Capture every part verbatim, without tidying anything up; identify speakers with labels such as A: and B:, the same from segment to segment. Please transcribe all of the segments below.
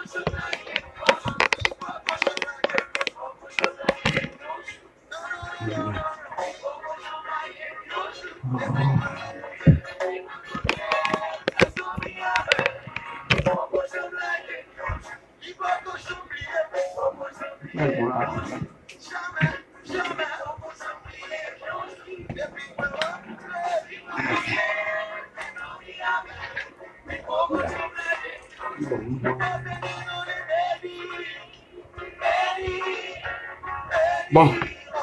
A: Bon.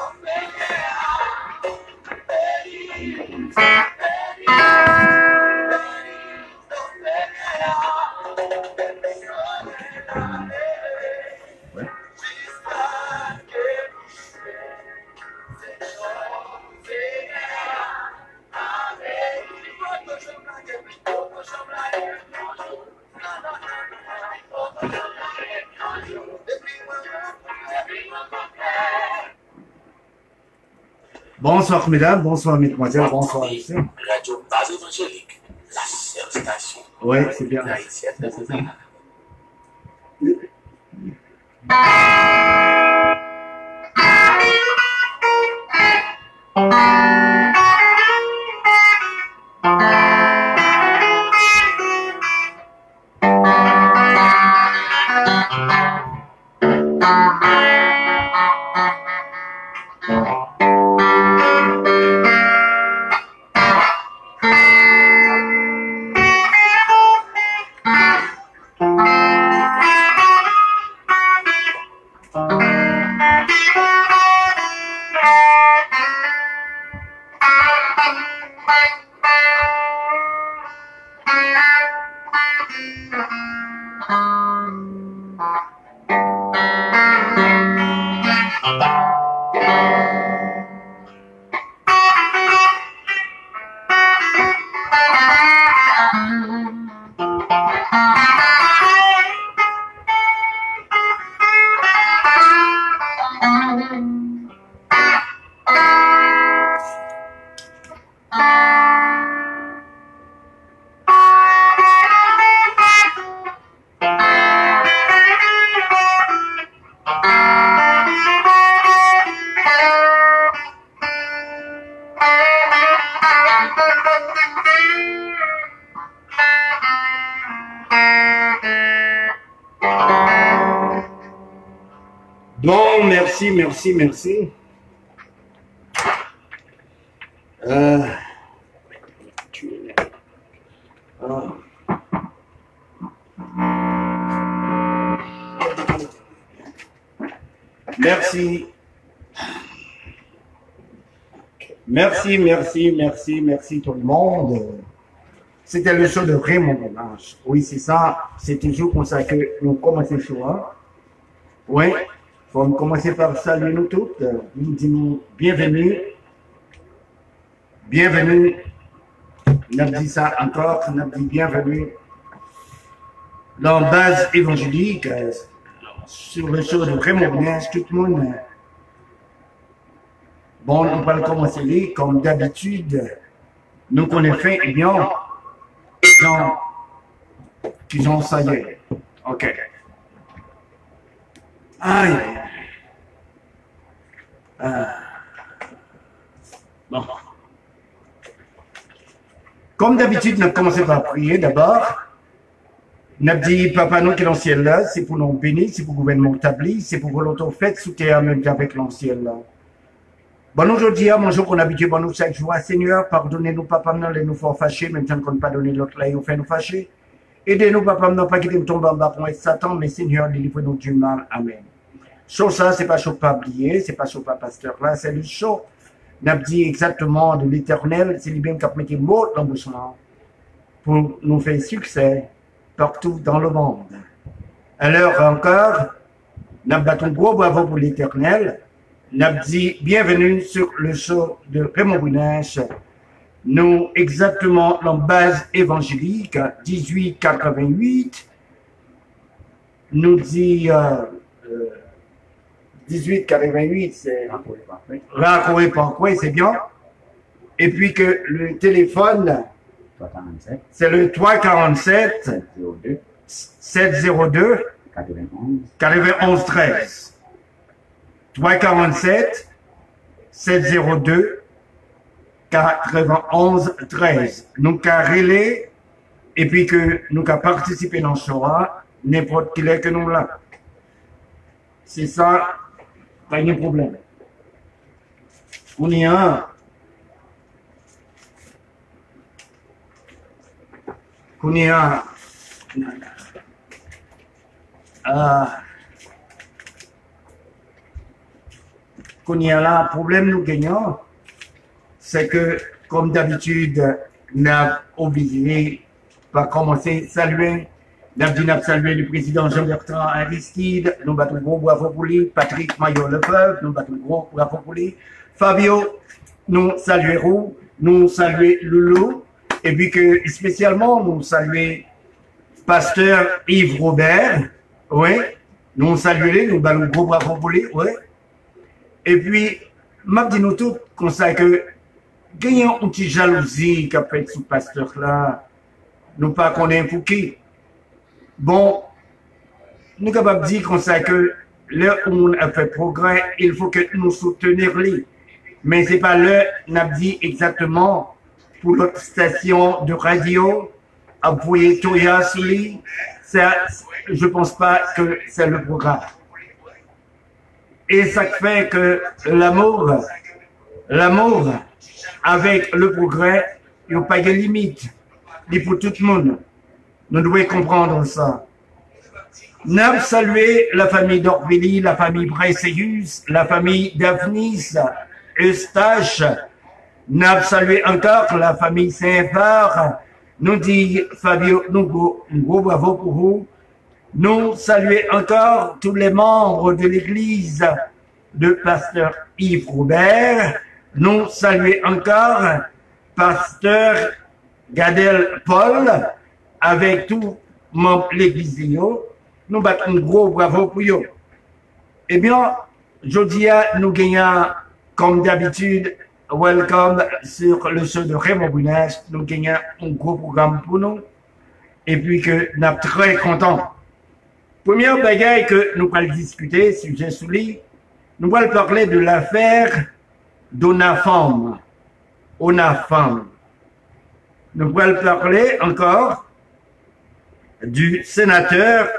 A: Bonsoir mesdames, bonsoir mesdemoiselles, bonsoir messieurs.
B: Radio Base Évangélique, la seule station.
A: Oui, c'est bien. Bon, merci, merci, merci. Euh, ah. Merci. Merci, merci, merci, merci tout le monde. C'était le show de Raymond Blanche. Oui, c'est ça. C'est toujours comme ça que nous commençons le show. Hein? Oui. Il faut commencer par saluer nous toutes. Nous disons bienvenue. Bienvenue. On a dit ça encore. On a dit bienvenue dans Base Évangélique. Sur le show de Raymond Blanche. Tout le monde. Bon, on va commencer comme d'habitude. Nous connaissons eh bien. Jean, qui Jean, ça y est. Ok. Aïe. Euh. Bon. Comme d'habitude, nous commençons par prier d'abord. Nous avons dit, Papa, nous qui est dans le ciel là, c'est pour nous bénir, c'est pour le gouvernement établi, c'est pour volonté faite sous terre même avec l'ancien là. Bon, aujourd'hui, mon jour qu'on a habitué, bon, nous, chaque jour, Seigneur, pardonnez-nous, Papa, nous, les nous faire fâcher, même temps qu'on n'a pas donné l'autre là, il fait nous fâcher. Aidez-nous, Papa, nous, pas quitter nous tomber en bas pour être Satan, mais Seigneur, délivrez-nous du mal. Amen. Sur ça, c'est pas chaud pas oublier, c'est pas chaud pas pasteur là, c'est le chaud. N'a dit exactement de l'éternel, c'est lui bien qui a mis mot l'embouchement pour nous faire succès partout dans le monde. Alors encore, n'a battu gros bravo pour l'éternel. N'a dit bienvenue sur le show de Raymond Blanche. Nous exactement en base évangélique dix-huit quatre-vingt-huit. Nous dit euh, euh, dix-huit quatre-vingt-huit, c'est Racoué Parkway, c'est bien. Et puis que le téléphone, c'est le trois quarante-sept sept zéro deux quatre-vingt-onze treize. trois quarante-sept, sept zéro deux, quatre-vingt-onze treize. Nous avons relé et puis que nous avons participé dans le Shoah, n'importe qui est que nous là. C'est ça, pas de problème. On y a qu'on y a euh, qu'on y a là, un problème nous gagnons, c'est que, comme d'habitude, nous avons obligé par commencer à saluer, nous avons salué le président Jean-Bertrand Aristide, nous battons gros bravo pour lui, Patrick Maillot-Lefebvre, nous battons gros bravo pour lui, Fabio, nous saluons, nous saluons Loulou, et puis que spécialement nous saluons pasteur Yves Robert, oui, nous saluons, nous battons gros bravo pour lui, oui. Et puis, m'a dit nous tous comme ça que gagnons une petite jalousie qu'a fait ce pasteur là, nous pas connaître pour qui. Bon, nous sommes capables de dire comme ça que là où on a fait progrès, il faut que nous soutenions lui. Mais c'est pas là n'a dit exactement pour notre station de radio, appuyer Toya sur lui. Ça, je pense pas que c'est le programme. Et ça fait que l'amour, l'amour avec le progrès, il n'y a pas de limite. Il pour tout le monde. Nous devons comprendre ça. Nous avons salué la famille d'Orvélie, la famille Bresséus, la famille d'Avnis, Eustache. Nous avons salué encore la famille Saint-Phare. Nous dit Fabio, nous gros bravo pour vous. Nous saluons encore tous les membres de l'église de pasteur Yves Robert. Nous saluons encore pasteur Gadel Paul avec tout membres de l'église. Nous battons un gros bravo pour eux. Eh bien, jeudi, nous gagnons, comme d'habitude, welcome sur le show de Raymond Brunage. Nous gagnons un gros programme pour nous. Et puis que nous sommes très contents. Première bagaille que nous allons discuter, sujet souligné, nous allons parler de l'affaire d'Onafam. Onafam. Nous allons parler encore du sénateur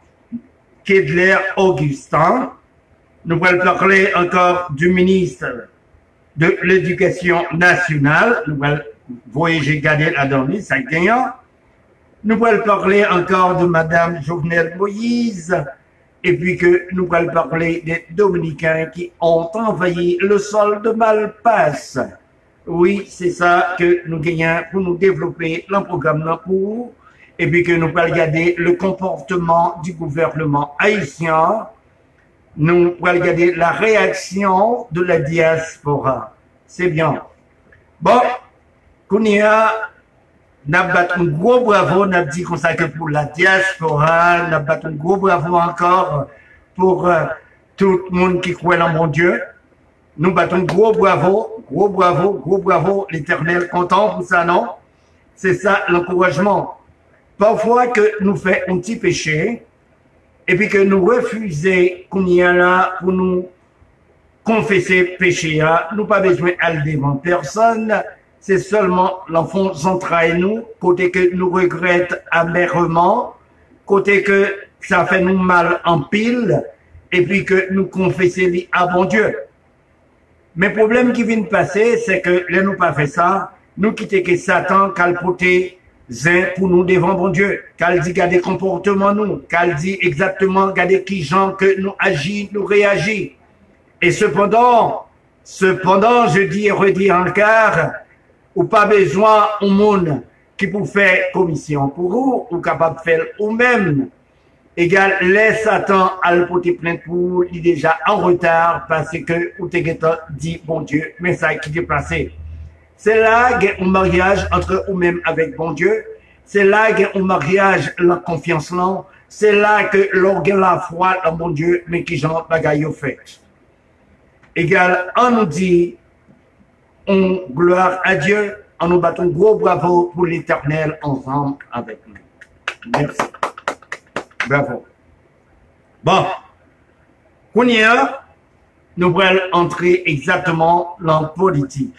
A: Kedler Augustin. Nous allons parler encore du ministre de l'Éducation nationale. Nous allons voyager Gadel Adorni, ça gagnant. Nous allons parler encore de Madame Jovenel Moïse, et puis que nous allons parler des Dominicains qui ont envahi le sol de Malpasse. Oui, c'est ça que nous gagnons pour nous développer le programme pour vous, et puis que nous allons regarder le comportement du gouvernement haïtien. Nous allons regarder la réaction de la diaspora. C'est bien. Bon, Kounia, n'a battu un gros bravo, n'a dit comme ça que pour la diaspora, n'a battu un gros bravo encore pour euh, tout le monde qui croit en mon Dieu. Nous battons un gros bravo, gros bravo, gros bravo, l'Éternel content pour ça, non? C'est ça l'encouragement. Parfois que nous faisons un petit péché, et puis que nous refusons qu'on y a là pour nous confesser péché, nous pas besoin d'aller devant personne. C'est seulement l'enfant central nous, côté que nous regrettons amèrement, côté que ça fait nous mal en pile, et puis que nous confessons à bon Dieu. Mais le problème qui vient de passer, c'est que là nous pas fait ça, nous quittons que Satan calpoté zin pour nous devant bon Dieu, qu'elle dit garder comportement nous, qu'elle dit exactement garder qui gens que nous agit, nous réagit. Et cependant, cependant, je dis et redis encore, ou pas besoin au monde qui pour faire commission pour vous, ou capable de faire ou même. Égal, laisse Satan à le porter plainte pour vous, il est déjà en retard parce que ou t'es dit bon Dieu, mais ça qui est passé. C'est là qu'il y a un mariage entre ou même avec bon Dieu. C'est là qu'il y a un mariage la confiance là. C'est là que l'on a la foi en bon Dieu, mais qui j'en bagaille au fait. Égal, on nous dit on gloire à Dieu, on nous bat un gros bravo pour l'Éternel ensemble avec nous. Merci. Bravo. Bon, qu'on y a, nous allons entrer exactement dans la politique.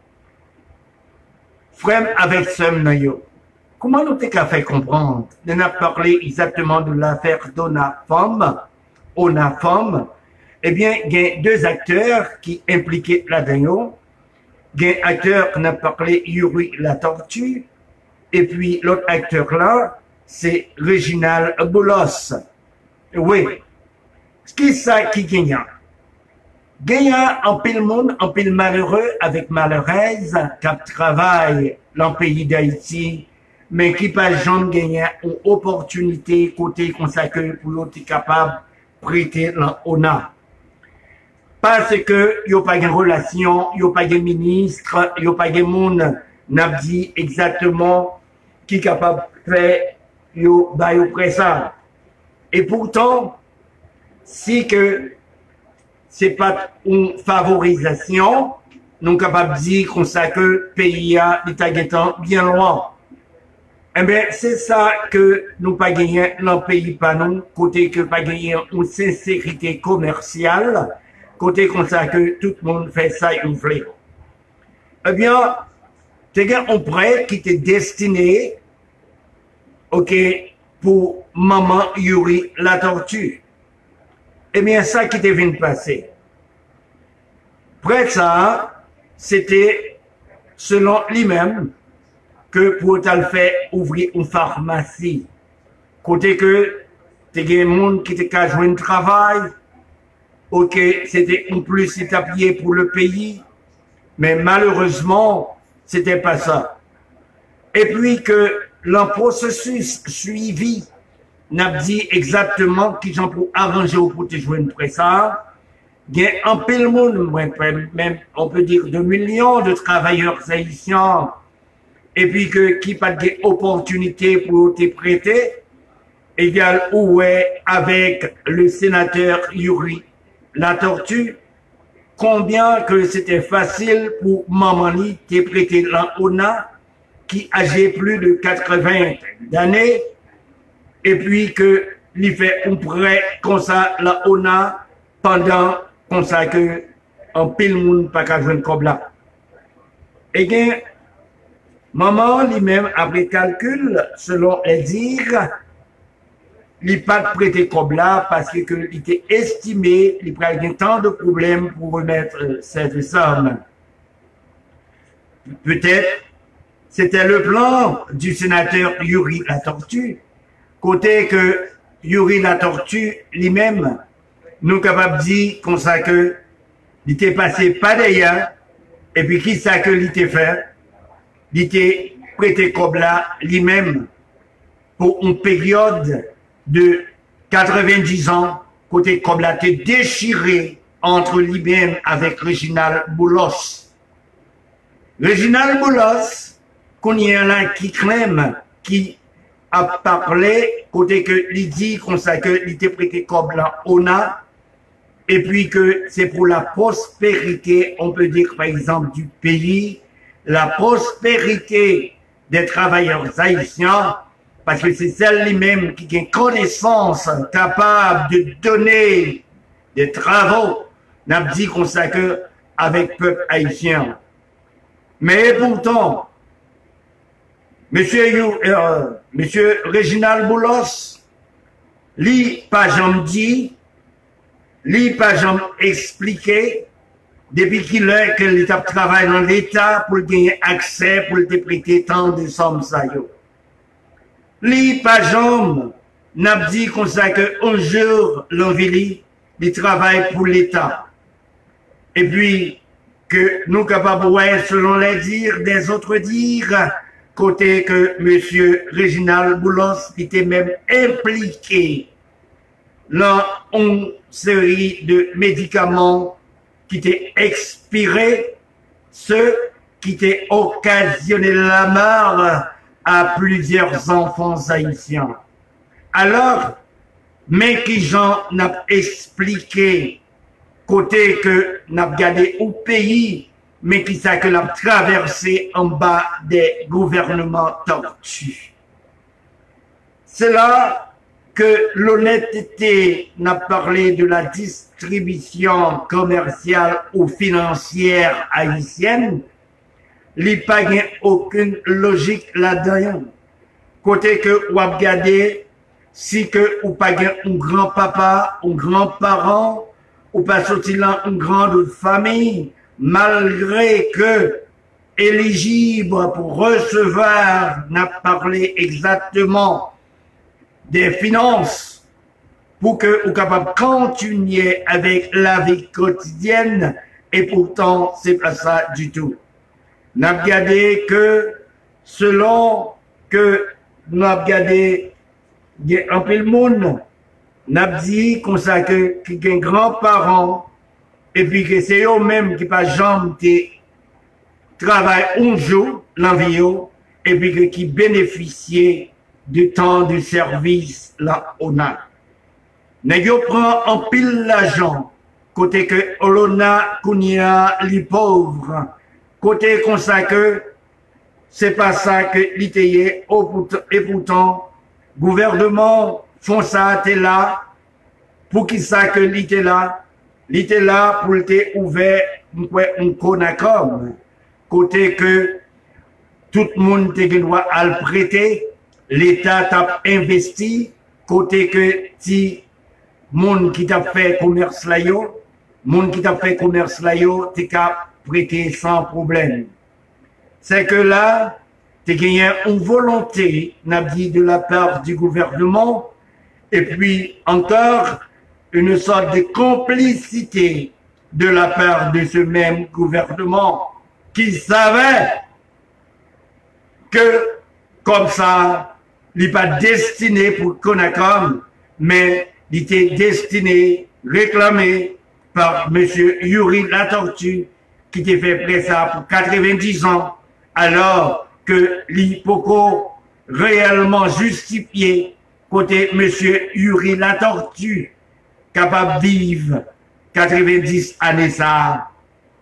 A: Frère avec Sam Nayo, comment nous t'es qu'à faire comprendre? On a parlé exactement de l'affaire d'Onafom, Onafom. Eh bien, il y a deux acteurs qui impliqués là-dedans. Il y a un acteur qu'on a parlé, Yuri la Tortue, et puis l'autre acteur là, c'est Réginald Boulos. Oui. Ce qui est ça qui gagne? Gagnant en pile monde, en pile malheureux avec malheureuse, qui travaille dans le pays d'Haïti, mais qui pas jamais gagné une opportunité côté consacré pour être capable de prêter l'honneur. Parce que il n'y a pas de relation, il n'y a pas de ministre, il n'y a pas de monde, n'a dit exactement qui est capable de faire, il y a ça. Et pourtant, si que c'est pas une favorisation, nous sommes capables de dire qu'on sait que le pays a bien loin. Eh bien, c'est ça que nous pas gagné dans le pays pas non, côté que pas gagné une sincérité commerciale, côté qu'on sait que tout le monde fait ça et vous voulez. Eh bien, c'est un prêt qui était destiné, ok, pour maman Yuri la Tortue. Eh bien, ça qui était venu passer. Après ça, c'était, selon lui-même, que pour tal fait ouvrir une pharmacie. Côté que, t'es des monde qui était qu'à jouer un travail, ok, c'était en plus c'est appuyé pour le pays, mais malheureusement, c'était pas ça. Et puis que, le processus suivi, n'a dit exactement qui j'en pour arranger au pour te jouer une ça. Il y a un peu le monde, même, on peut dire deux millions de travailleurs haïtiens, et puis que, qui pas d'opportunité pour te prêter, égal où est avec le sénateur Yuri la Tortue, combien que c'était facile pour Mamani te prêter l'Ona, qui âgé plus de quatre-vingts années, et puis que lui fait un prêt comme ça la O N A pendant comme ça que en pile monde pas qu'à jouer comme là. Et bien, maman lui-même après calcul, selon les dires, il pas de prêter comme là parce que il était estimé, il prenait tant de problèmes pour remettre cette somme. Peut-être c'était le plan du sénateur Yuri la Tortue. Côté que Yuri la Tortue lui-même, nous capables de dire comme ça que il était passé pas d'ailleurs, et puis qui ça que il était fait, il était prêté comme là lui-même pour une période de quatre-vingt-dix ans, côté comme là était déchiré entre lui-même avec Réginald Boulos. Réginald Boulos, qu'on y a là qui clame, qui a parlé, côté que il dit qu'on sait que il était prêté comme la O N A, et puis que c'est pour la prospérité, on peut dire par exemple du pays, la prospérité des travailleurs haïtiens, parce que c'est celle-là-même qui a une connaissance capable de donner des travaux, n'a dit qu'on sait que avec peuple haïtien. Mais pourtant, Monsieur, euh, Monsieur Réginald Boulos, lui, pas jamais dit, lui, pas jamais expliqué, depuis qu'il est que l'État travaille dans l'État pour gagner accès, pour te prêter tant de sommes ça yo. Lui, pas jamais, n'a dit qu'on sait qu'un jour, l'envie, il travaille pour l'État. Et puis, que nous capables, ouais, selon les dires des autres dires, côté que Monsieur Réginald Boulos était même impliqué dans une série de médicaments qui étaient expirés, ceux qui étaient occasionné la mort à plusieurs enfants haïtiens. Alors, mais qui j'en a expliqué, côté que n'a regardé au pays, mais qui ça que l'a traversé en bas des gouvernements tortus. C'est là que l'honnêteté n'a parlé de la distribution commerciale ou financière haïtienne, il n'y a pas aucune logique là-dedans. Côté que vous regardez, si que ou pas un grand-papa, un grand-parent, ou pas sorti là une grande famille, malgré que éligible pour recevoir, n'a parlé exactement des finances pour que vous capable de continuer avec la vie quotidienne, et pourtant c'est pas ça du tout. N'a regardé que selon que n'a regardé un peu le monde, n'a dit comme ça que qu'il y a un grand-parent et puis que c'est eux-mêmes qui pas jamais travaillent un jour l'envie et puis que qui bénéficient du temps de service là on a. N'ayons prend en pile l'argent côté que on a kounia les pauvres côté comme ça que c'est pas ça que l'ité et pourtant gouvernement font ça t'es là pour qui ça que l'ité là l'ité là pour t'es ouvert un conacom côté que tout le monde te doit à le prêter l'État t'a investi côté que si monde qui t'a fait commerce là yo monde qui t'a fait commerce là yo t'es qu'à prêter sans problème. C'est que là t'es gagné une volonté n'a dit de la part du gouvernement et puis encore une sorte de complicité de la part de ce même gouvernement qui savait que comme ça il n'est pas destiné pour Conacom, mais il était destiné, réclamé par M. Yuri Latortue, qui était fait près ça pour quatre-vingt-dix ans, alors que l'hypoco réellement justifié côté M. Yuri Latortue, capable de vivre quatre-vingt-dix années ça.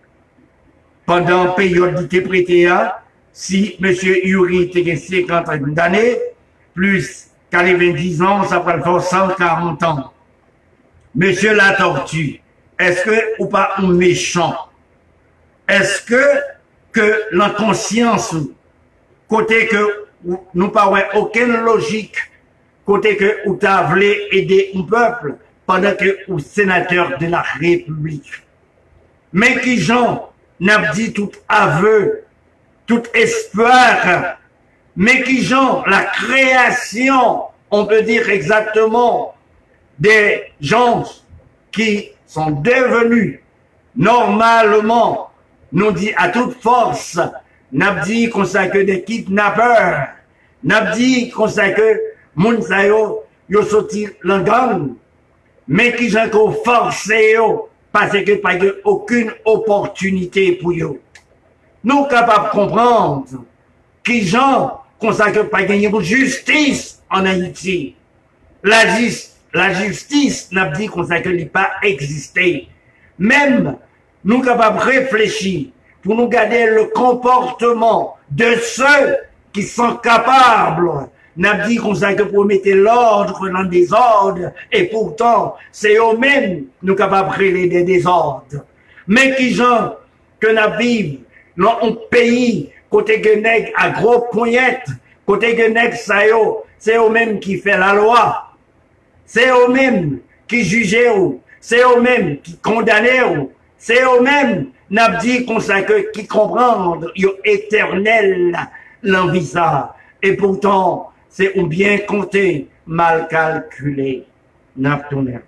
A: Pendant la période d'ité prêté, si M. Yuri était cinquante d'années, plus quatre-vingt-dix ans, ça va faire cent quarante ans. Monsieur Latortue, est-ce que ou pas un méchant? Est-ce que que la conscience, côté que nous pas aucune logique, côté que ou t'as voulu aider un peuple pendant que ou sénateur de la République? Mais qui gens n'a dit tout aveu, tout espoir, mais qui gens la création, on peut dire exactement, des gens qui sont devenus normalement, nous dit à toute force, n'a dit qu'on sait que des kidnappeurs, n'a dit qu'on sait que moun sa yo, yo sorti l'engang, mais qui gens qu'on forcé yo, parce que pas de aucune opportunité pour eux. Nous capables de comprendre qui gens consacrent pas gagner pour justice en Haïti. La, la justice n'a dit qu'on ne pas exister. Même nous capables de réfléchir pour nous garder le comportement de ceux qui sont capables n'a dit qu'on sait pour mettre l'ordre dans le désordre, et pourtant, c'est eux-mêmes nous capables de créer des désordres. Mais qui gens que nous vivons dans un pays, côté que nèg à gros poignettes, côté que nèg ça yo, c'est eux-mêmes qui fait la loi. C'est eux-mêmes qui jugent, c'est eux-mêmes qui condamnent, c'est eux-mêmes n'a dit qu'on sait que qui comprendre yo éternel l'envie ça. Et pourtant, c'est ou bien compté, mal calculé. N'a tourné.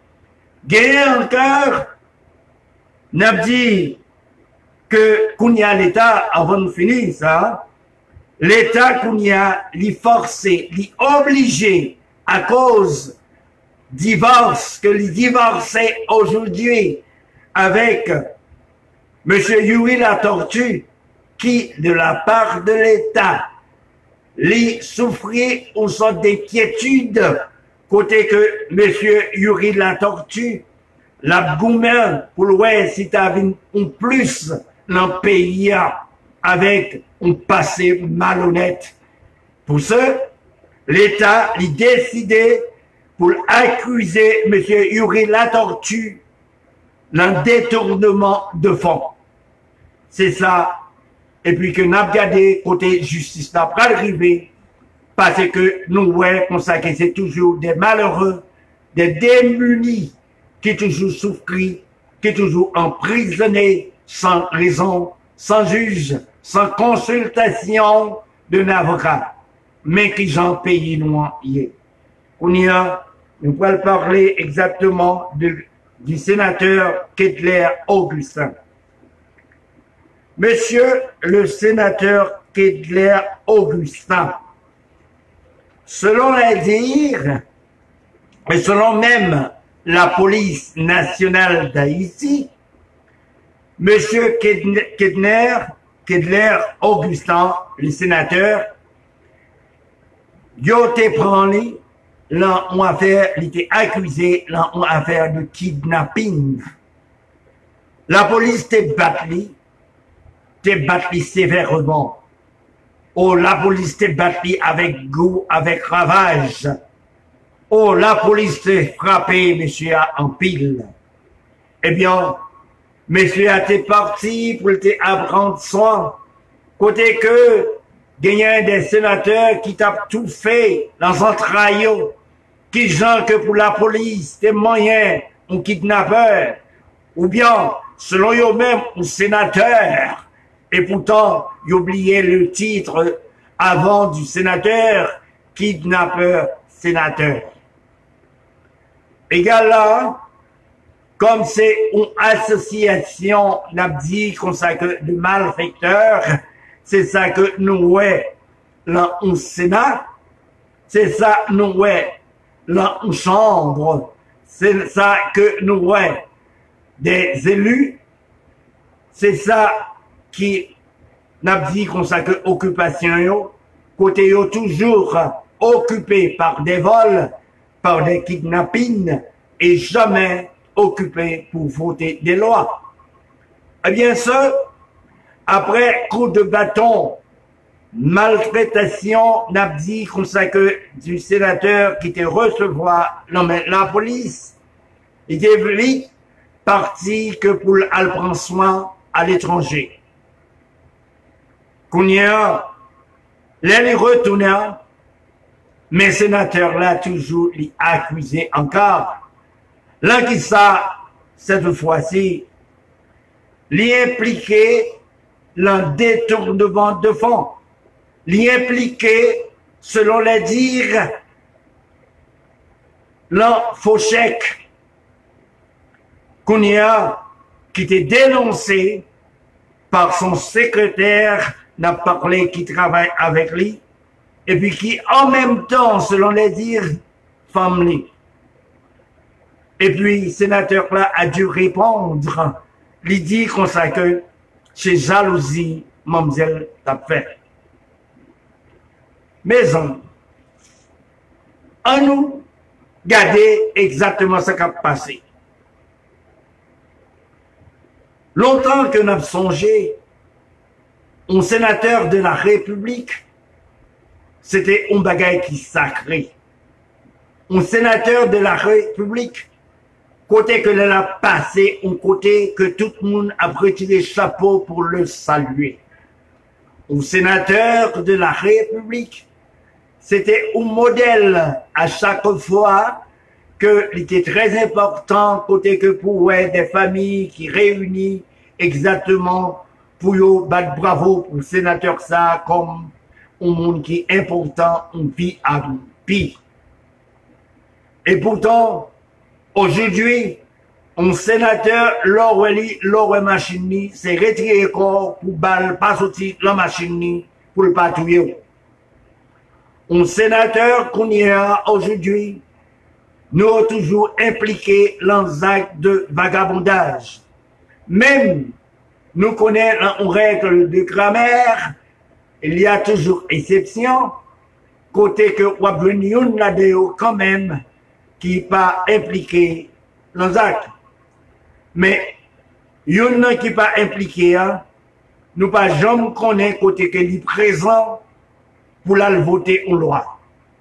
A: Gain encore, n'a dit que qu'on y a l'État, avant de finir ça, l'État qu'on y a, l'y forcé, l'y obligé, à cause divorce, que l'y divorcé aujourd'hui avec Monsieur Yuri Latortue, qui, de la part de l'État, l'y souffrit une sorte d'inquiétude, côté que Monsieur Yuri Latortue, la gourmand, pour l'ouest, si t'as vu un plus dans le pays, avec un passé malhonnête. Pour ce, l'État, il décidé pour accuser M. Yuri Latortue d'un détournement de fonds. C'est ça. Et puis que nous avons regardé côté justice n'a pas arrivé parce que nous voyons comme ça que c'est toujours des malheureux, des démunis qui toujours souffrent, qui toujours emprisonnés sans raison, sans juge, sans consultation d'un avocat, mais qui j'en paye loin hier. On y a, nous pouvons parler exactement de, du sénateur Kettler Augustin. Monsieur le sénateur Kettler Augustin, selon les dires, et selon même la police nationale d'Haïti, Monsieur Kettler, Kettler Augustin, le sénateur, il a été pris, là, on a fait, il était accusé, là, on a fait de kidnapping. La police t'est battue, t'es battue sévèrement. Oh, la police t'est battue avec goût, avec ravage. Oh, la police t'est frappé, monsieur, en pile. Eh bien, monsieur a été parti pour te apprendre soin. Côté que, gagnant des sénateurs qui t'ont tout fait dans un traillot, qui genre que pour la police, des moyens, un kidnappeur, ou bien, selon eux-mêmes, un sénateur, et pourtant, ils oubliaient le titre avant du sénateur, kidnappeur, sénateur. Égal là, comme c'est une association, n'a dit qu'on que de malfaiteurs, c'est ça que nous ouais, là, au Sénat, c'est ça nous ouais, là, en chambre, c'est ça que nous ouais, des élus, c'est ça qui n'a dit qu'on que occupation yo, côté yo toujours occupé par des vols, par des kidnappings, et jamais occupé pour voter des lois. Eh bien, ça, après coup de bâton, maltraitation, n'a dit qu'on que du sénateur qui était recevoir, non mais la police, il était venu, parti que pour aller prendre soin à l'étranger. Qu'on y a, les retourner, mais sénateur là toujours les accusé encore. Là qui ça, cette fois-ci, l'y impliqué le détournement de fonds, l'y impliqué, selon les dires, le faux chèque qu'on y a, qui était dénoncé par son secrétaire, n'a parlé qui travaille avec lui, et puis qui en même temps, selon les dires, femme lui. Et puis, le sénateur là a dû répondre, lui dit qu'on sait que c'est jalousie, mademoiselle t'a fait. Mais on, en nous, regardez exactement ce qui a passé. Longtemps que nous avons songé, un sénateur de la République, c'était un bagage qui sacré. Un sénateur de la République, côté que l'elle a passé, un côté que tout le monde a retiré chapeau pour le saluer. Un sénateur de la République, c'était un modèle à chaque fois que il était très important, côté que pour ouais, des familles qui réunissent exactement pour yo battre bravo pour le sénateur ça comme un monde qui est important, une vie à vie. Et pourtant, aujourd'hui, un sénateur, l'Orwelli, l'Orwell machine, c'est retiré corps pour balle, pas sortir la machine pour le patrouiller. Un sénateur qu'on y a aujourd'hui, nous avons toujours impliqué dans les actes de vagabondage. Même, nous connaissons une règle de grammaire, il y a toujours exception, côté que Wabrenioun l'a dit quand même, qui n'est pas impliqué dans les actes. Mais, yon qui n'est pas impliqué, hein, nous pas jamais connaître côté qu'il est présent pour la voter en loi.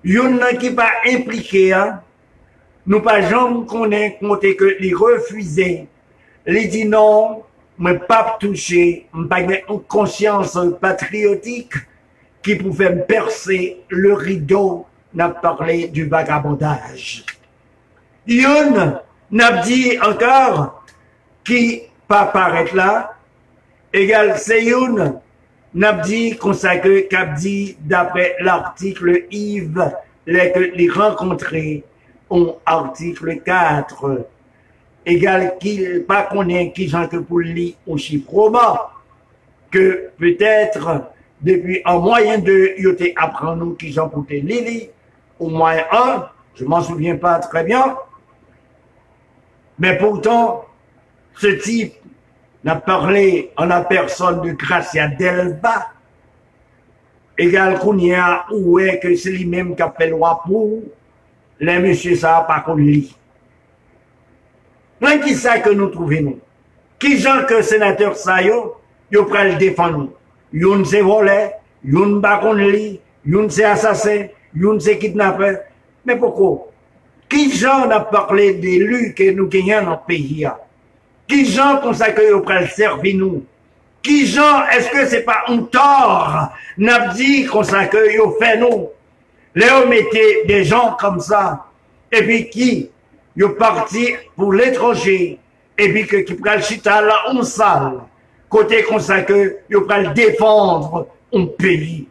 A: Yon qui pas impliqué, hein, nous pas jamais connaît compter que les refusés, les dit non, mais pas touché, pas une conscience patriotique qui pouvait me percer le rideau, n'a parlé du vagabondage. Yon n'a dit encore qui pas paraître là, égal c'est Yon n'a dit consacré qu'a dit d'après l'article Yves, les que les rencontrés ont article quatre, égal qu'il pas connaît qui j'en que pour lui au chiffrement, que peut-être depuis un moyen de yoté apprendre nous qui j'en pour Lili, au moins un, je m'en souviens pas très bien, mais pourtant, ce type n'a parlé en la personne de Gracia Delva, égal qu'on y a, ou est que c'est lui-même qui a fait loi pour, les messieurs ça pas qu'on lit. Là, qui ça que nous trouvons nous? Qui gens que sénateur ça yo, yo pral le défendre? Yon se volé, yon pas qu'on lit, yon se assassin, yon se kidnappé. Mais pourquoi? Qui gens n'a parlé d'élus que nous gagnons dans le pays? Qui gens comme ça que vous prenez servir nous? Qui gens, est-ce que c'est pas un tort? N'a dit comme ça que vous fait nous? Léo mettez des gens comme ça. Et puis qui? Vous parti pour l'étranger. Et puis que qui prend le chita là, on salle. Côté comme ça que vous prenez défendre un pays.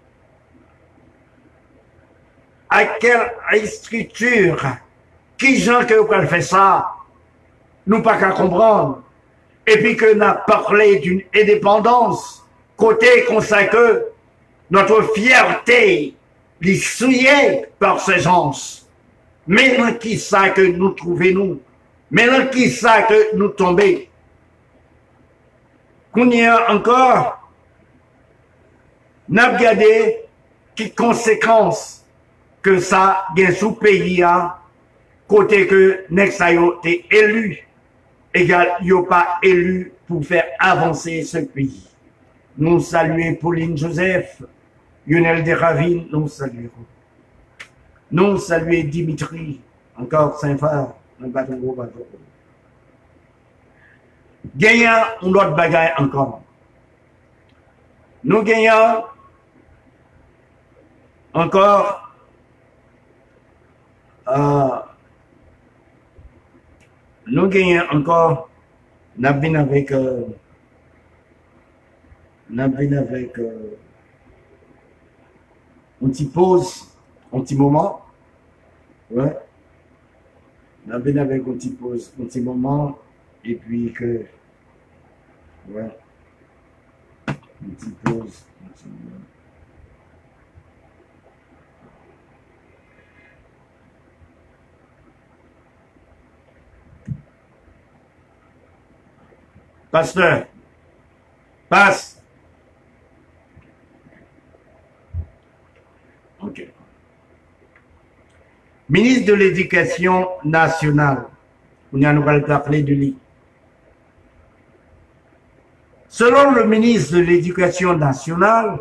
A: À quelle structure? Qui gens que vous prenez faire ça? Nous pas qu'à comprendre. Et puis que n'a parlé d'une indépendance, côté comme ça que notre fierté les souillée par ces gens. Maintenant qui ça que nous trouvons nous? Maintenant qui ça que nous tombons? Qu'on y a encore, n'a regardé qui conséquences que ça vient sous pays à côté que Nexayo est élu. Égal, il n'y a pas élu pour faire avancer ce pays. Nous saluons Pauline Joseph, Lionel Desravines, nous saluons. Nous saluons Dimitri, encore Saint-Phare, un bateau gros bateau. Gagnons une autre bagaille encore. Nous gagnons encore euh, nous gagnons encore, nous avons avec, euh, nous avons avec, euh, un petit pause, un petit moment, ouais, nous avons avec un petit pause, un petit moment, et puis que, ouais, un petit pause, un petit moment. Pasteur, passe. Ok. Ministre de l'Éducation nationale, on a nous parler de lui. Selon le ministre de l'Éducation nationale,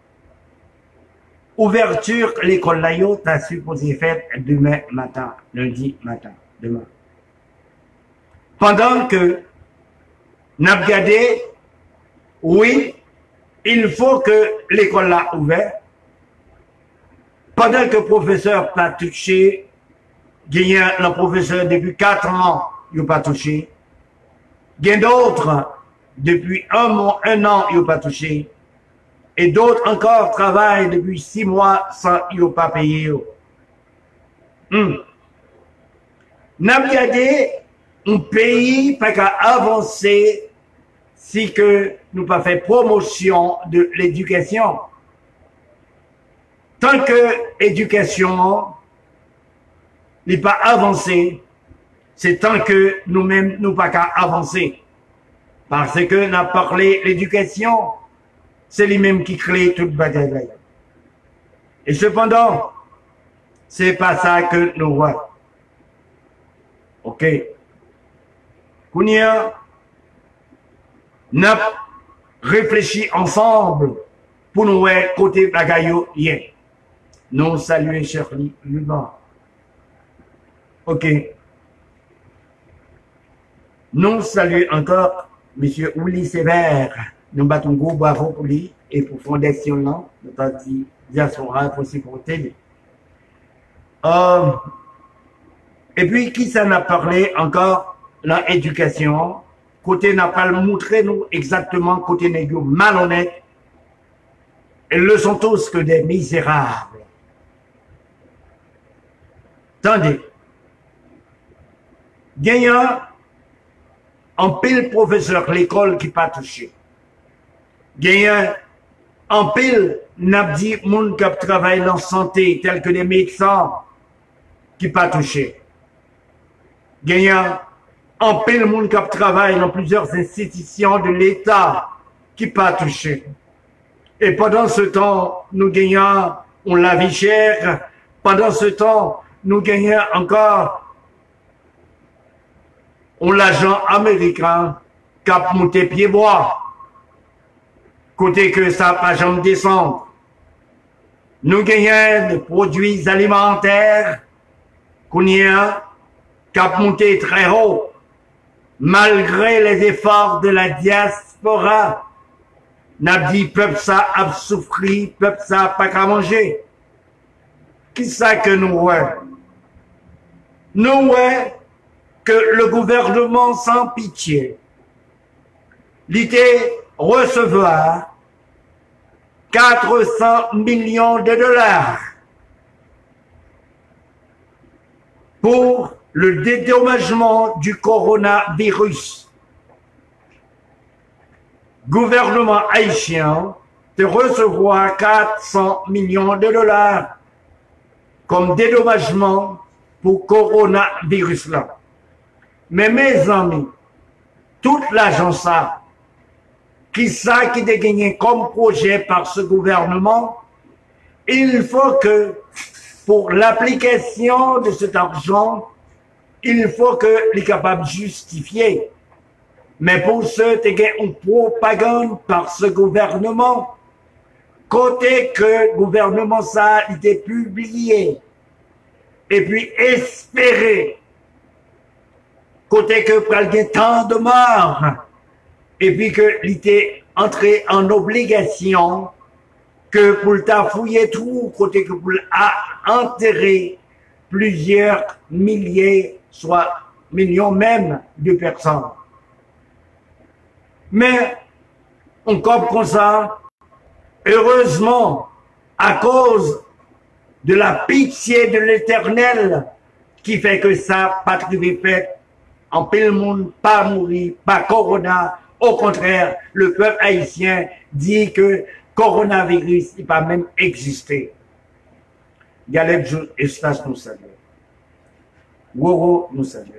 A: ouverture l'école Layo a supposé faire demain matin, lundi matin, demain. Pendant que n'a regardé, oui, il faut que l'école l'a ouvert. Pendant que le professeur n'a pas touché, il y a un professeur depuis quatre ans, il n'a pas touché. Il y a d'autres, depuis un mois, un an, il n'a pas touché. Et d'autres encore travaillent depuis six mois sans ils n'ont pas payé. Hmm. N'a regardé, un pays pas qu'à avancer si que nous pas fait promotion de l'éducation. Tant que l'éducation n'est pas avancée, c'est tant que nous-mêmes nous pas qu'à avancer. Parce que n'a parlé l'éducation, c'est lui-même qui crée toute bagaille. Et cependant, c'est pas ça que nous voyons. Ok. Kounia, n'a réfléchi ensemble pour nous voir côté bagaille hier. Non salué, cher Luban. Ok. Non salué encore, monsieur Ouli Sévère. Nous battons gros bravo pour lui et pour Fondation là, notre diaspora pour supporter. Euh, et puis, qui ça n'a parlé encore? L'éducation. Côté n'a pas montré nous exactement, côté n'est malhonnête. Ils le sont tous que des misérables. Attendez. Gagnant en pile professeur l'école qui pas touché. Gagnant en pile n'abdi moun qui travaille dans la santé tel que des médecins qui pas touché. Gagnant en pile moun qui travaille dans plusieurs institutions de l'État qui pas touché. Et pendant ce temps, nous gagnons on la vie chère. Pendant ce temps, nous gagnons encore on l'agent américain qui a monté pied bois. Côté que ça n'a pas jamais descendre. Nous gagnons des produits alimentaires qu'on y a qui a monté très haut. Malgré les efforts de la diaspora, n'a dit peuple ça a souffri, peuple ça a pas qu'à manger. Qui ça que nous ouais? Nous ouais que le gouvernement sans pitié, l'idée recevoir quatre cents millions de dollars pour le dédommagement du coronavirus. Gouvernement haïtien de recevoir quatre cents millions de dollars comme dédommagement pour coronavirus là. Mais mes amis, toute l'argent ça, qui ça qui est gagné comme projet par ce gouvernement, il faut que pour l'application de cet argent, il faut que les capables de justifier. Mais pour ceux qui ont une propagande par ce gouvernement, côté que le gouvernement ça a été publié, et puis espérer, côté que pral gen tant de morts, et puis que l'était entré en obligation que pour le fouiller tout, côté que pour enterrer plusieurs milliers, soit millions même de personnes. Mais on comprend ça, heureusement, à cause de la pitié de l'Éternel, qui fait que ça, patrie fait, en pile monde, pas mourir, pas corona. Au contraire, le peuple haïtien dit que coronavirus n'est pas même existé. Galeb Estas nous salue. Woro nous salue.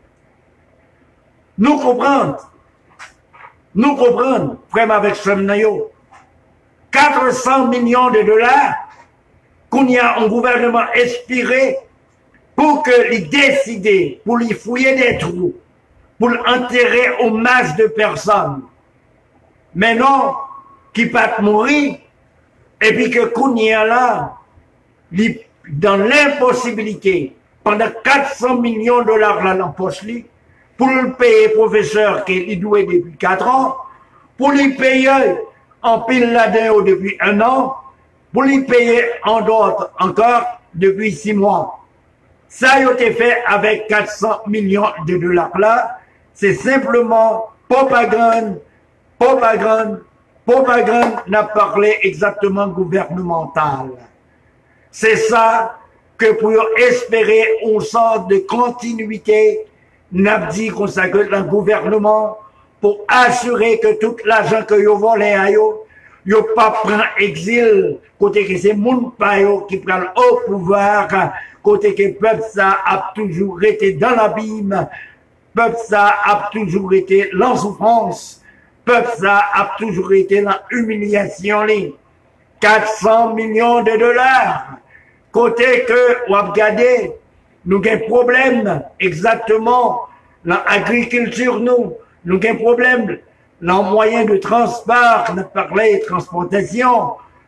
A: Nous comprenons, nous comprenons, frère avec Semnayo, quatre cents millions de dollars qu'on y a un gouvernement inspiré pour que les décider, pour les fouiller des trous, pour enterrer au masse de personnes. Mais non, qui pas mourir, et puis que qu'on y a là, dans l'impossibilité, pendant quatre cents millions de dollars là dans poche, pour le payer professeur qui est doué depuis quatre ans, pour lui payer en pile là-dedans depuis un an, pour lui payer en d'autres encore depuis six mois. Ça a été fait avec quatre cents millions de dollars là. C'est simplement propagande, propagande, propagande n'a parlé exactement gouvernemental. C'est ça que pour espérer une sorte de continuité, n'a dit qu'on s'accorde le gouvernement pour assurer que tout l'argent que vous volez à yo, yo pas prend exil, côté que c'est moun pa yo qui prend au pouvoir, côté que peuple ça a toujours été dans l'abîme, peuple ça a toujours été dans souffrance, peuple ça a toujours été dans humiliation. quatre cents millions de dollars, côté que, ou regardez, nous avons un problème exactement dans l'agriculture, nous, nous avons un problème dans le moyen de transport, on a parlé de transportation,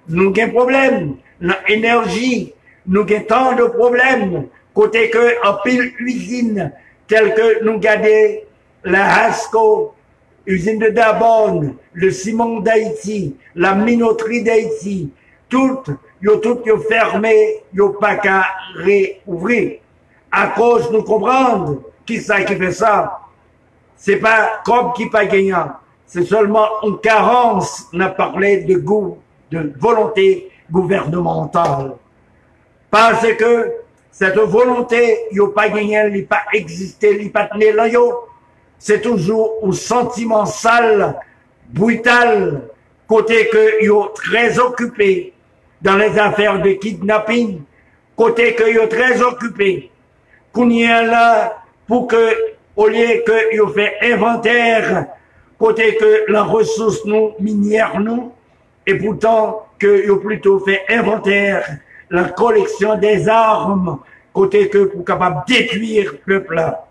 A: nous avons problème, l'énergie, nous avons tant de problèmes, côté que en pile usine, telle que nous gardons la Hasco, usine de Dabonne, le ciment d'Haïti, la minoterie d'Haïti, toutes, yo toutes yo fermé, yo pas qu'à réouvrir. À cause nous comprendre qui ça qui fait ça. C'est pas comme qui pas gagnant. C'est seulement une carence, on a parlé de goût, de volonté gouvernementale. Parce que cette volonté, yo pas gagné, il pas existé, il pas tenu là, yo. C'est toujours un sentiment sale, brutal, côté que yo très occupé dans les affaires de kidnapping, côté que yo très occupé, qu'on y est là pour que, au lieu que yo fait inventaire, côté que la ressource nous, minière nous, et pourtant que yo plutôt fait inventaire, la collection des armes, côté que pour capable détruire le peuple là.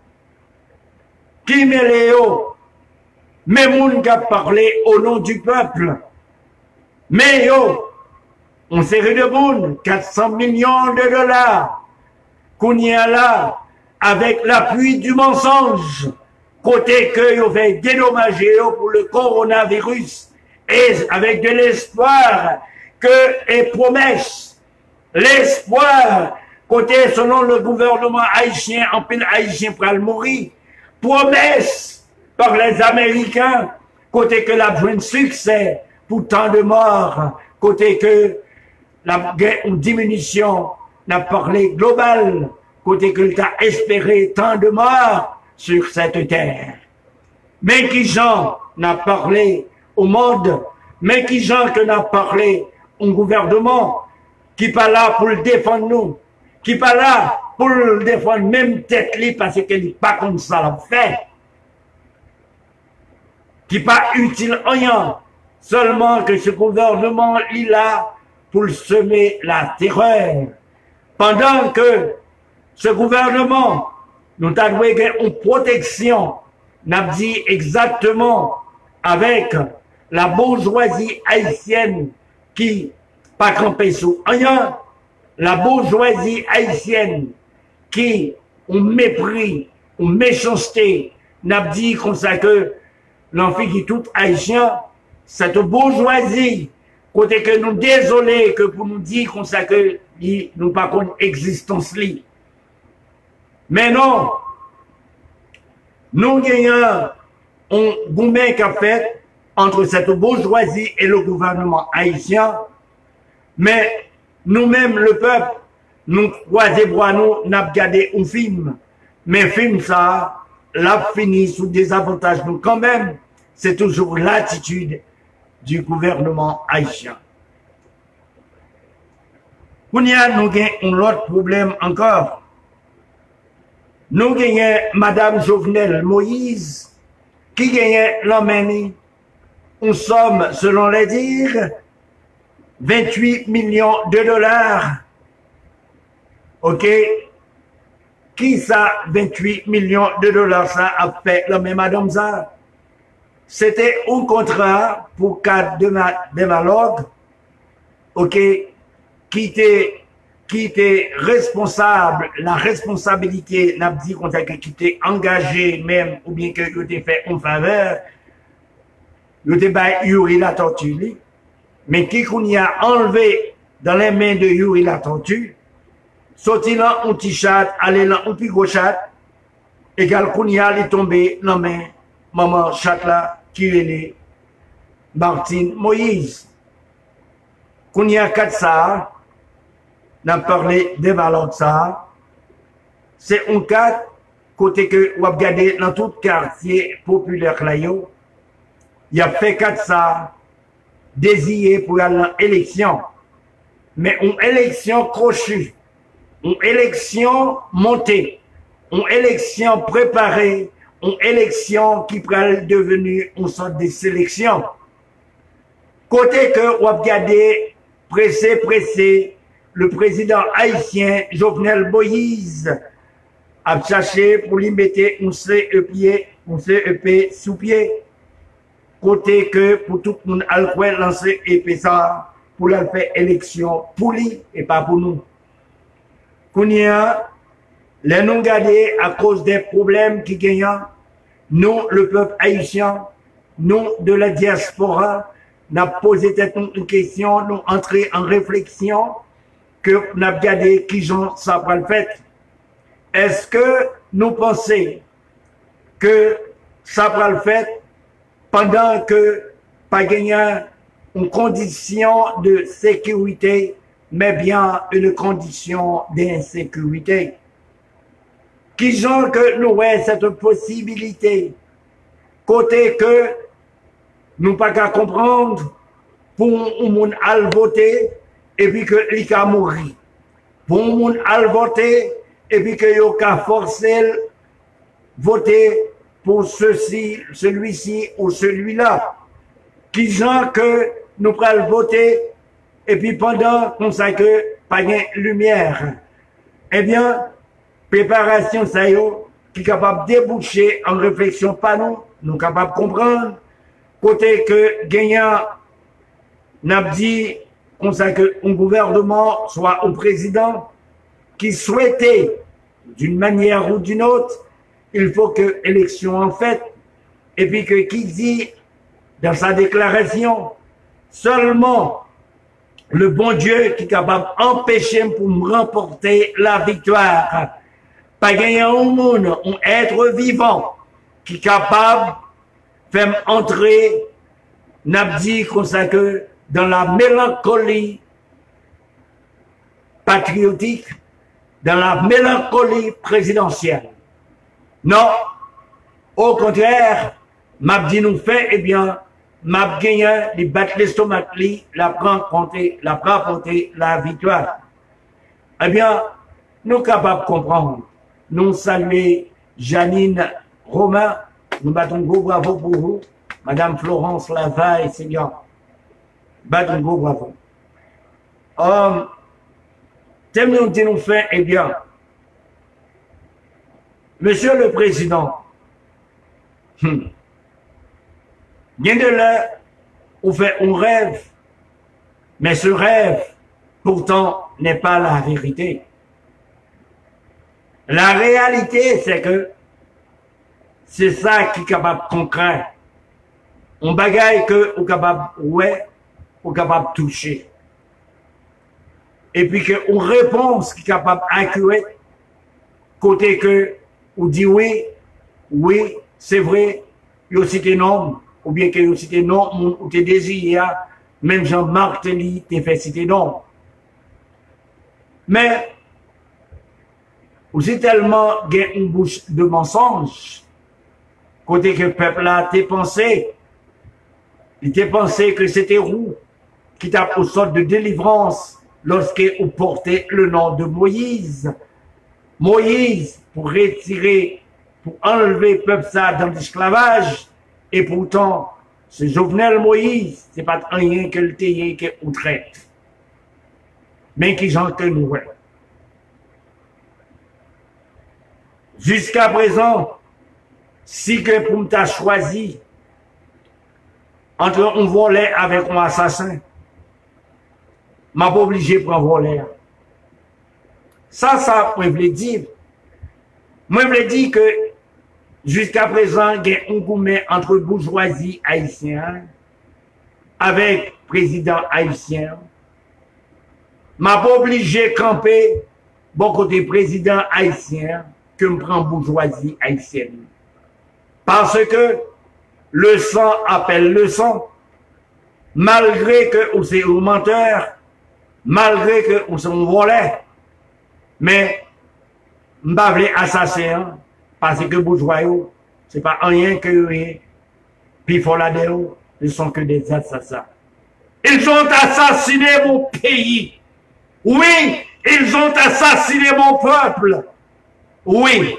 A: Qui met les hauts? Mais moun qui a parlé au nom du peuple. Mais yo, on s'est de moun, quatre cents millions de dollars, qu'on y a là, avec l'appui du mensonge, côté que yo fait dédommager pour le coronavirus, et avec de l'espoir que et promesses, l'espoir, côté selon le gouvernement haïtien, en pile haïtien pour le mourir, promesse par les Américains, côté que la joint succès pour tant de morts, côté que la une diminution n'a parlé global, côté que l'État espéré tant de morts sur cette terre. Mais qui gens n'a parlé au monde, mais qui gens que n'a parlé au gouvernement, qui pas là pour le défendre nous, qui pas là pour le défendre même tête li parce qu'elle n'est pas comme ça l'a fait, qui pas utile rien, seulement que ce gouvernement il là pour semer la terreur. Pendant que ce gouvernement nous a donné une protection, n'a dit exactement avec la bourgeoisie haïtienne qui pas campé sous rien, la bourgeoisie haïtienne qui, ont mépris, ont méchanceté, n'a dit comme ça que l'enfant qui est tout haïtien, cette bourgeoisie, côté que nous désolés que pour nous dire comme ça que nous pas contre existence li. Mais non, nous gagnons un gourmet qu'a fait entre cette bourgeoisie et le gouvernement haïtien, mais nous-mêmes, le peuple, nous croisons bras, nous, n'a regardé un film. Mais film, ça, l'a fini sous des avantages. Donc, quand même, c'est toujours l'attitude du gouvernement haïtien. Nous avons un autre problème encore. Nous avons Madame Jovenel Moïse, qui gagne l'emmène. Nous sommes, selon les dires, vingt-huit millions de dollars. Ok? Qui ça, vingt-huit millions de dollars, ça a fait la même madame ça? C'était un contrat pour quatre démalogues, ok? Qui était, qui était responsable, la responsabilité, n'a dit qu'on a qui était engagé même, ou bien que vous avez fait en faveur, vous avez fait Yuri la tortue, mais qui qu'on y a enlevé dans les mains de Yuri la tortue, sorti là un petit chat, aller là un petit gros chat, égal qu'on y a allé tomber dans les mains, maman chat là, qui est Martine Moïse. Qu'on y a quatre ça, n'a parlé des valeurs de ça, c'est un cas, côté que, vous regardez dans tout quartier populaire là, il y a fait quatre ça, désiré pour aller à l'élection. Mais une élection crochue, une élection montée, une élection préparée, une élection qui pourrait devenir une sorte de sélection. Côté que vous regardez, pressé, pressé, le président haïtien Jovenel Moïse a cherché pour lui mettre un C E P, un C E P sous pied. Côté que pour tout le monde a le lancer et puis ça, pour la faire élection pour lui et pas pour nous. Qu'on y a, les non gardés à cause des problèmes qui gagnent, nous, le peuple haïtien, nous, de la diaspora, n'a posé une question, nous entré en réflexion, que nous avons regardé qui j'en ça va le fait. Est-ce que nous pensons que ça va le fait pendant que pas gagner une condition de sécurité, mais bien une condition d'insécurité? Qui j'en que nous avons cette possibilité, côté que nous pas qu'à comprendre pour un monde à voter et puis que il a mourir. Pour un monde à voter et puis que il a forcé voter pour ceci, celui-ci ou celui-là. Qui gens que nous prenons voter et puis pendant qu'on sait que pas de lumière. Eh bien, préparation ça y est, qui est capable de déboucher en réflexion pas nous, nous capables de comprendre. Côté que gagnant n'a dit qu'on sait qu'un gouvernement soit un président qui souhaitait d'une manière ou d'une autre, il faut que élection en fait, et puis que qui dit dans sa déclaration, seulement le bon Dieu qui est capable d'empêcher pour me remporter la victoire. Pas gagner au monde, un être vivant qui est capable faire entrer, n'a dit comme ça que dans la mélancolie patriotique, dans la mélancolie présidentielle. Non, au contraire, m'a dit nous fait, eh bien, m'a gagné, les battre l'estomac, la prendre compter, la prendre compter la victoire. Eh bien, nous capables de comprendre. Nous saluons Janine Romain, nous battons gros bravo pour vous. Madame Florence Lavaille, c'est bien. Battons gros bravo. Um, Thème nous dit nous fait, eh bien, Monsieur le Président, hmm, bien de là, on fait un rêve, mais ce rêve, pourtant, n'est pas la vérité. La réalité, c'est que c'est ça qui est capable de concret. On bagaille que on est capable ouais, on est capable de toucher. Et puis que on réponse qui est capable d'accueillir, côté que on dit oui, oui, c'est vrai, il y a aussi des noms, ou bien qu'il y a aussi des noms, ou des désirs, même Jean-Marc Telly, t'es fait citer non. Mais, aussi tellement il y a une bouche de mensonges, côté que le peuple a été pensé, il était pensé que c'était roux, qui t'a pour sorte de délivrance, lorsqu'il portait le nom de Moïse. Moïse, pour retirer, pour enlever le peuple ça dans l'esclavage, et pourtant, ce Jovenel Moïse, c'est pas rien que le théier qui ou traite. Mais qui j'en que nous, ouais. Jusqu'à présent, si que pour t'as choisi entre un volet avec un assassin, m'a pas obligé pour un volet. Ça, ça, moi, je voulais dire. Moi, je voulais dire que jusqu'à présent, il y a un gourmet entre bourgeoisie haïtienne avec président haïtien. M'a pas obligé de camper bon côté président haïtien que me prend bourgeoisie haïtienne. Parce que le sang appelle le sang. Malgré que vous êtes un menteur, malgré que vous êtes un voleur, mais m'pas vle assassin parce que bourgeois c'est pas rien que rien. Puis faut la déo, ils sont que des assassins. Ils ont assassiné mon pays. Oui, ils ont assassiné mon peuple. Oui.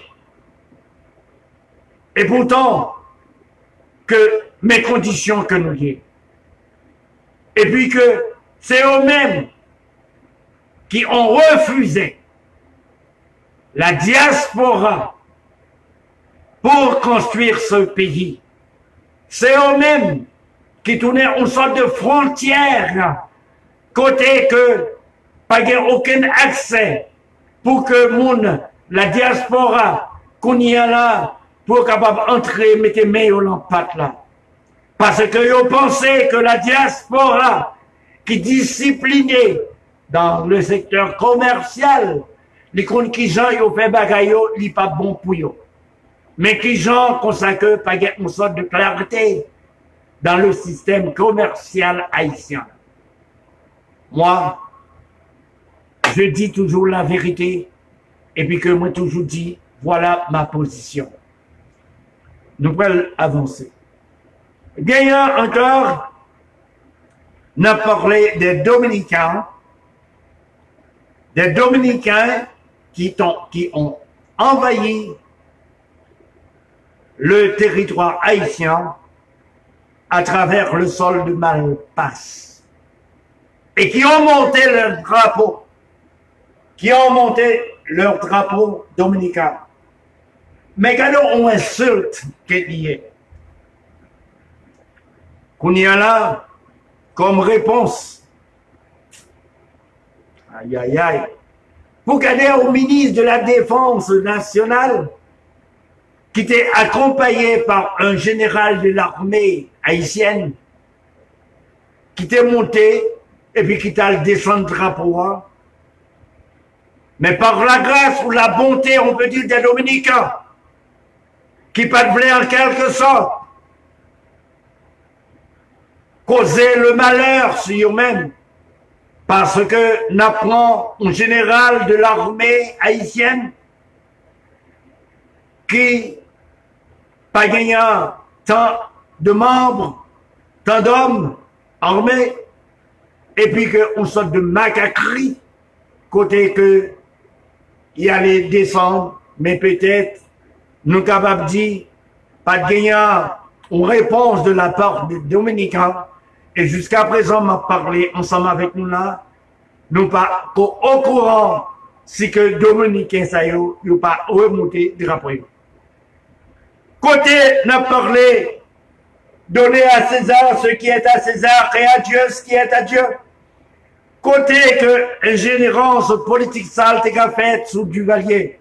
A: Et pourtant, que mes conditions que nous y est. Et puis que c'est eux-mêmes qui ont refusé la diaspora pour construire ce pays. C'est eux-mêmes qui tournaient une sorte de frontière côté que pas aucun accès pour que moun, la diaspora, qu'on y a là, pour capable entrer, mettre main au lampat là. Parce que vous pensez que la diaspora, qui est disciplinée dans le secteur commercial, les comptes qui gens ont fait bagaille, n'est pas bon pour eux. Mais qui gens consacrent pas une sorte de clarté dans le système commercial haïtien. Moi, je dis toujours la vérité, et puis que moi toujours dis, voilà ma position. Nous pouvons avancer. Bien, il y a encore, on a parlé des Dominicains, des Dominicains qui ont, qui ont envahi le territoire haïtien à travers le sol de Malpasse et qui ont monté leur drapeau, qui ont monté leur drapeau dominicain. Mais quand on insulte qu'il y est, qu'on y a là comme réponse, aïe aïe aïe, pour garder au ministre de la Défense nationale, qui était accompagné par un général de l'armée haïtienne, qui était monté et puis qui était descendu le drapeau. Mais par la grâce ou la bonté, on peut dire, des Dominicains, qui pas de en quelque sorte causer le malheur sur eux-mêmes, parce que n'apprend un général de l'armée haïtienne qui pas gagné tant de membres, tant d'hommes armés, et puis qu'on sorte de macaquerie, côté que il allait descendre, mais peut-être nous capables de dire, pas de gagner une réponse de la part des Dominicains, et jusqu'à présent, m'a parlé ensemble avec nous là, nous pas au courant si que Dominicains ça y a pas remonté du rapport. Côté, n'a parlé, donner à César ce qui est à César et à Dieu ce qui est à Dieu. Côté que ingénérance politique sale t'es faite sous Duvalier.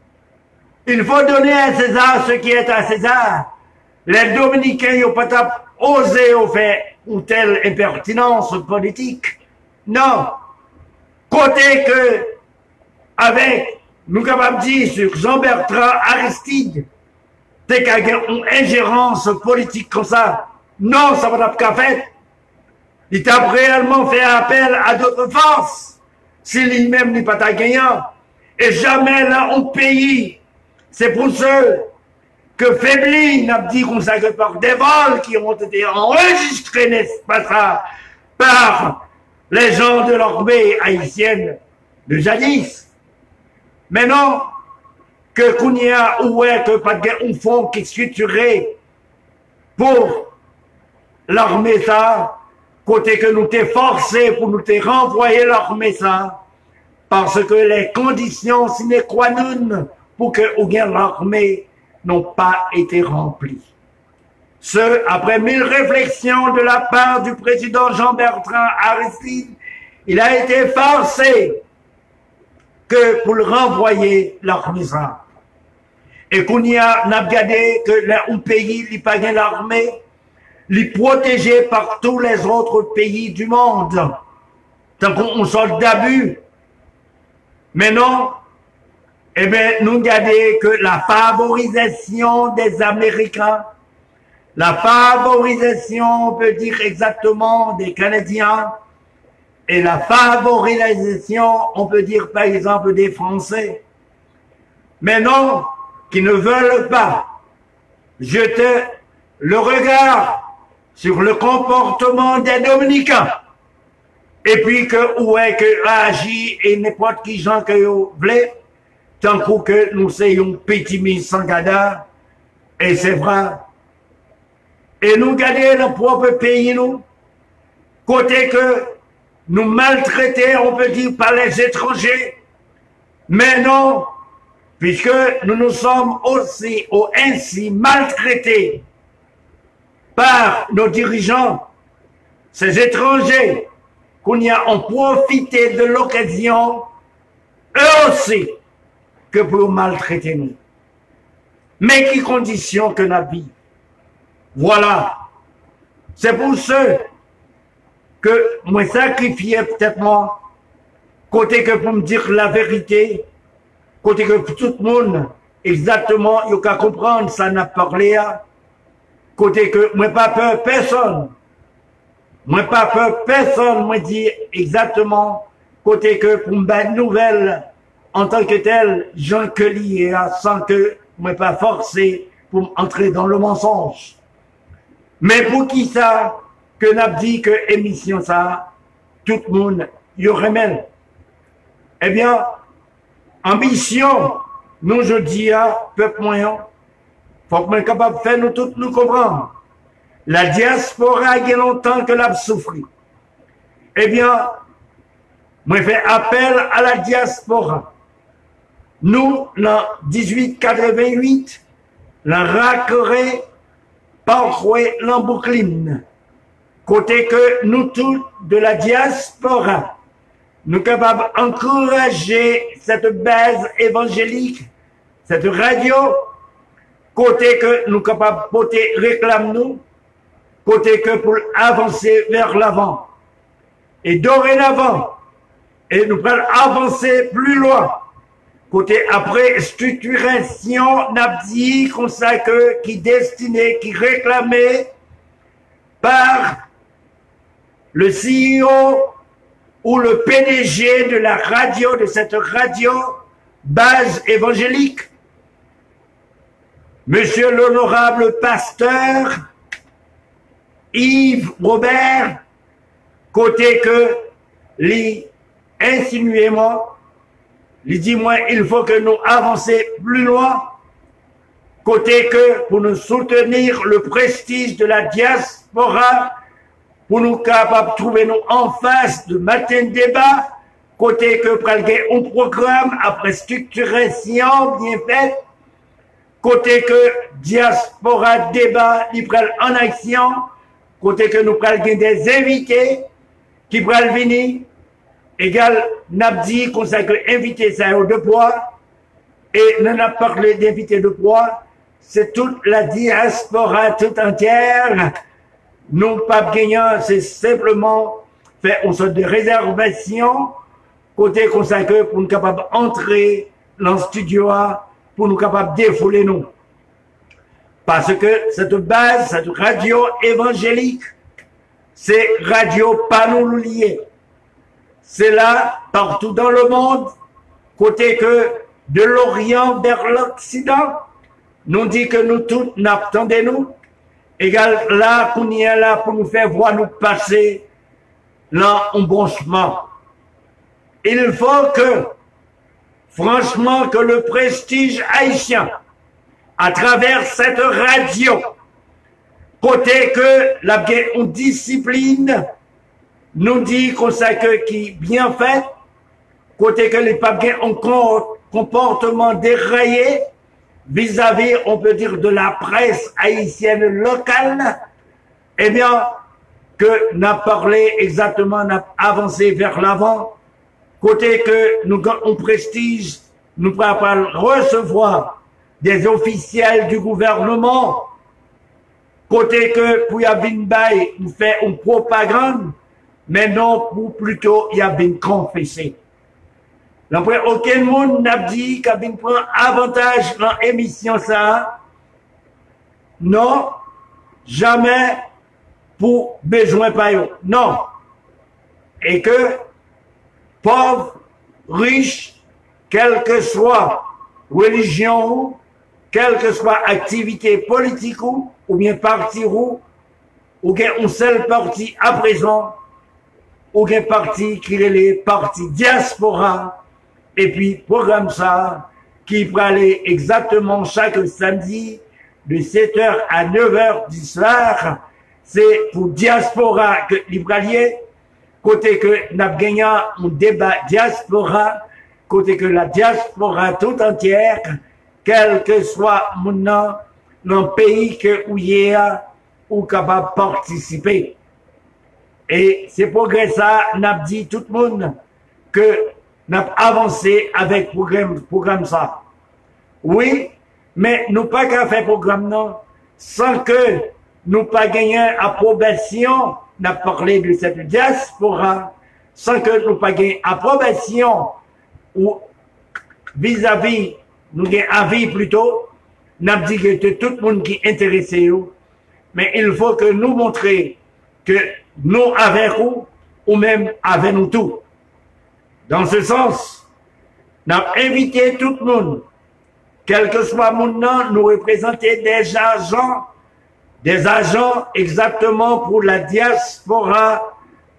A: Il faut donner à César ce qui est à César. Les Dominicains n'ont pas osé faire une telle impertinence politique. Non. Côté que, avec, nous capables de dire sur Jean-Bertrand Aristide, t'es qu'à une ingérence politique comme ça. Non, ça va pas faire. Il t'a réellement fait appel à d'autres forces. Si lui-même n'est pas ta gagnant. Et jamais là, au pays, c'est pour ceux que faiblis, n'a dit qu'on s'agit par des vols qui ont été enregistrés, n'est-ce pas ça, par les gens de l'armée haïtienne de jadis. Mais non, que Kounia ou est que pas de un fonds qui est structuré pour l'armée ça, côté que nous t'es forcé pour nous t'es renvoyer l'armée ça, parce que les conditions sine qua non pour que ou bien l'armée n'ont pas été remplies. Ce, après mille réflexions de la part du président Jean-Bertrand Aristide, il a été forcé que pour le renvoyer l'armée ça. Et qu'on y a, n'a regardé que un pays, il pas bien l'armée, il est protégé par tous les autres pays du monde. Tant qu'on sort d'abus. Mais non, eh bien, nous regardons que la favorisation des Américains, la favorisation, on peut dire exactement, des Canadiens, et la favorisation, on peut dire par exemple des Français. Mais non, qui ne veulent pas jeter le regard sur le comportement des Dominicains. Et puis que où est que agit et n'importe qui gens que vous voulez, tant que nous soyons petit mis sans gada, et c'est vrai. Et nous garder le propre pays, nous, côté que nous maltraités, on peut dire, par les étrangers. Mais non, puisque nous nous sommes aussi ou ainsi maltraités par nos dirigeants, ces étrangers, qu'on y a en profité de l'occasion, eux aussi, que pour maltraiter nous. Mais qui condition que n'a vie? Voilà. C'est pour ceux que moi sacrifié peut-être moi, côté que pour me dire la vérité, côté que tout le monde, exactement, il y a qu'à comprendre, ça n'a parlé à, côté que moi pas peur personne, moi pas peur personne, moi dit exactement, côté que pour me battre nouvelle, en tant que tel, j'en que lié sans que moi pas forcé pour entrer dans le mensonge. Mais pour qui ça, que n'a dit que émission ça, tout le monde y remet. Eh bien, ambition, nous je dis à peuple moyen, faut qu'on soit capable de faire nous tous nous comprendre. La diaspora, il y a longtemps que l'a souffri. Eh bien, moi fais appel à la diaspora. Nous, en dix-huit quatre-vingt-huit, la racoré par l'emboucline. Côté que nous tous de la diaspora, nous sommes capables d'encourager cette base évangélique, cette radio, côté que nous sommes capables de porter réclame nous, côté que pour avancer vers l'avant. Et dorénavant, et nous pouvons avancer plus loin. Côté après structuration, n'a dit qu'on sait que qui destiné, qui réclamé par le C E O ou le P D G de la radio, de cette radio base évangélique, Monsieur l'honorable pasteur Yves Robert, côté que lui insinué moi, lui dit moi il faut que nous avancions plus loin, côté que pour nous soutenir le prestige de la diaspora, pour nous capables de trouver nous en face de matin de débat, côté que pralguer un programme après structuration bien faite, côté que diaspora débat il prend en action, côté que nous pralguer des invités qui prennent venir, égal n'a dit qu'on sait que invité ça de poids, et on a parlé d'invités de poids, c'est toute la diaspora toute entière. Non pas gagnant, c'est simplement faire une sorte de réservation, côté qu'on sait que pour nous capables d'entrer dans le studio, pour nous capables de défouler nous. Parce que cette base, cette radio évangélique, c'est radio pas nous lié. C'est là, partout dans le monde, côté que de l'Orient vers l'Occident, nous dit que nous tous n'attendez nous. Égal là, qu'on y est là pour nous faire voir nous passer là en bon chemin. Il faut que, franchement, que le prestige haïtien, à travers cette radio, côté que la discipline nous dit qu'on sait que qui bien fait, côté que les papes ont un comportement déraillé, vis-à-vis, on peut dire, de la presse haïtienne locale, eh bien, que n'a parlé exactement, n'a avancé vers l'avant, côté que nous avons prestige, nous pouvons pas recevoir des officiels du gouvernement, côté que pour Yabin Bay, nous fait une propagande, mais non pour plutôt Yabin confesser. Après, aucun monde n'a dit qu'il prend avantage dans l'émission ça. Non, jamais pour besoin pas yo. Non. Et que, pauvre, riche, quelle que soit religion, quelle que soit activité politique ou, ou bien parti ou, ou bien un seul parti à présent, ou bien parti qui est les partis diaspora, et puis, programme ça, qui peut aller exactement chaque samedi, de sept heures à neuf heures du soir, c'est pour diaspora que libralier, côté que n'a gagné un débat diaspora, côté que la diaspora tout entière, quel que soit mon nom, dans le pays que où il y a, ou capable de participer. Et c'est progrès ça, n'a dit tout le monde que n'a avancé avec programme, programme ça. Oui, mais nous pas qu'à faire programme non, sans que nous pas gagner approbation, n'a parlé de cette diaspora, sans que nous pas gagner approbation ou vis-à-vis, nous gagnons avis plutôt, n'a dit que tout le monde qui est intéressé, mais il faut que nous montrions que nous avec vous, ou même avec nous tous. Dans ce sens, nous avons invité tout le monde, quel que soit mon nom, nous représenter des agents, des agents exactement pour la diaspora,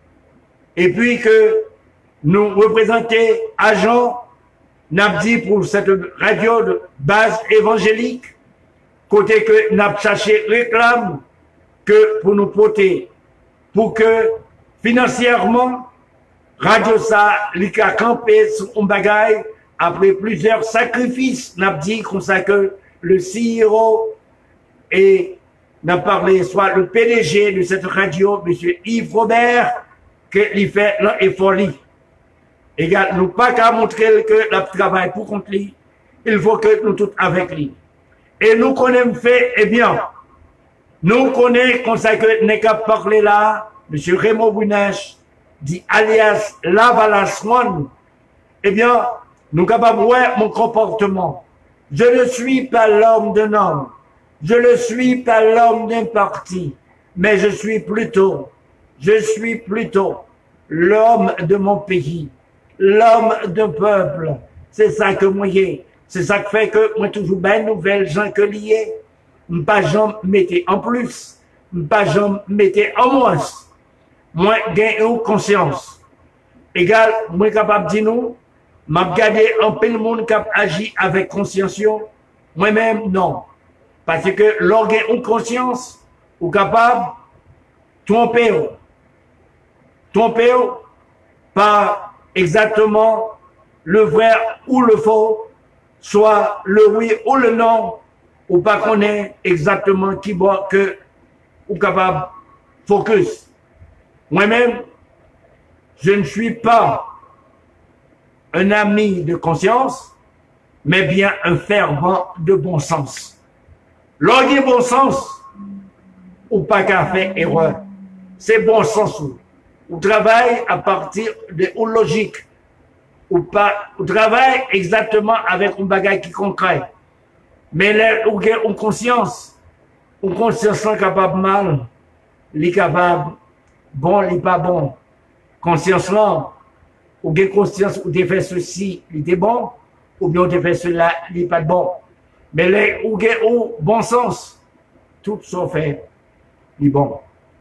A: et puis que nous représenter agents, n'a dit pour cette radio de base évangélique, côté que n'a cherché réclame que pour nous porter, pour que financièrement, Radio ça, l'I C A campé sur un bagaille, après plusieurs sacrifices, n'a dit comme ça que le C E O et n'a parlé, soit le P D G de cette radio, M. Yves Robert, qu'il fait l'effort. Égal, nous pas qu'à montrer que le travail pour contre lui, il faut que nous tous avec lui. Et nous connaissons fait, eh bien, nous connaissons comme ça que n'est qu'à parler là, M. Raymond Bounesh, dit alias Lavalaswan, eh bien, nous capables de voir mon comportement. Je ne suis pas l'homme d'un homme. Je ne suis pas l'homme d'un parti. Mais je suis plutôt, je suis plutôt l'homme de mon pays. L'homme d'un peuple. C'est ça que moi y c'est ça qui fait que moi toujours ben nouvelle gens que lié. Pas j'en mettez en plus. Pas j'en mettez en moins. Moi gagne conscience. Égal, moi capable de dire nous, m'a regardé un peu le monde qui agit avec conscience. Moi-même, non. Parce que l'organe ou conscience, ou capable tromper, tromper par exactement le vrai ou le faux, soit le oui ou le non, ou pas qu'on est exactement qui boit que, ou capable focus. Moi-même, je ne suis pas un ami de conscience, mais bien un fervent de bon sens. L'orgue bon sens, ou pas qu'à faire erreur. C'est bon sens ou. Ou travaille à partir de ou logique. Ou pas, ou travaille exactement avec un bagage qui concret. Mais là, ou une conscience, une conscience capable mal, les capable bon, les pas bon. Conscience là, ou bien conscience ou de faire ceci, il est bon, ou bien de faire cela, il n'est pas bon. Mais là, ou bien au bon sens, tout ça fait, il est bon.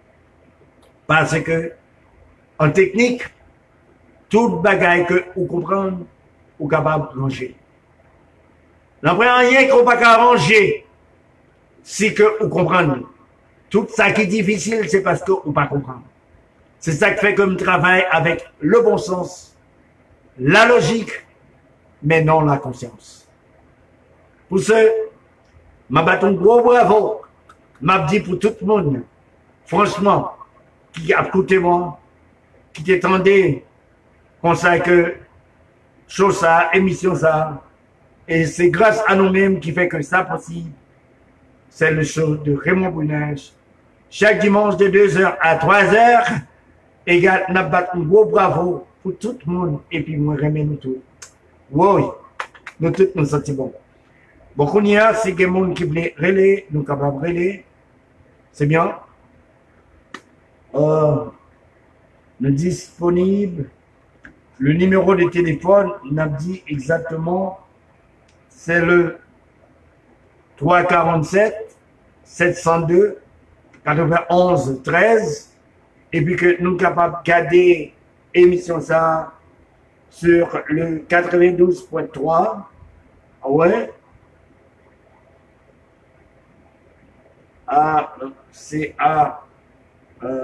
A: Parce que, en technique, toute bagaille que vous comprenez, vous êtes capable de ranger. L'après rien qu'on pas qu'à ranger, c'est que vous comprenez. Tout ça qui est difficile, c'est parce que vous ne comprenez pas. C'est ça qui fait que je travaille avec le bon sens, la logique, mais non la conscience. Pour ce, m'a battu un gros bravo, m'a dit pour tout le monde, franchement, qui a écouté moi, qui t'étendait, comme ça que, chose ça, émission ça, et c'est grâce à nous-mêmes qui fait que ça possible. C'est le show de Raymond Bounesh. Chaque dimanche de deux heures à trois heures, égal, n'a battu un gros bravo pour tout le monde, et puis moi, remets nous tous. Oui, nous tous nous sentons bon. Beaucoup n'y a, c'est que les gens qui veulent relayer, nous capables de relayer. C'est bien. Euh, nous disponible. Le numéro de téléphone, n'a dit exactement, c'est le trois quarante-sept, sept cent deux, quatre-vingt-onze, treize. Et puis que nous sommes capables de garder émission ça sur le quatre-vingt-douze point trois. Ouais. À, c'est à euh,